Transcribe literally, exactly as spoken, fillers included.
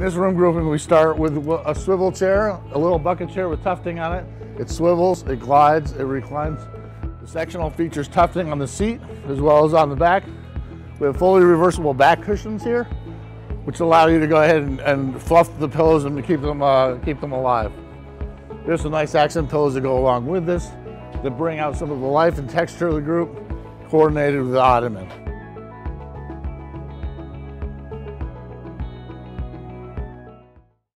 this room grouping, we start with a swivel chair, a little bucket chair with tufting on it. It swivels, it glides, it reclines. The sectional features tufting on the seat as well as on the back. We have fully reversible back cushions here, which allow you to go ahead and, and fluff the pillows and to keep them, uh, keep them alive. There's some nice accent pillows that go along with this that bring out some of the life and texture of the group, coordinated with the ottoman.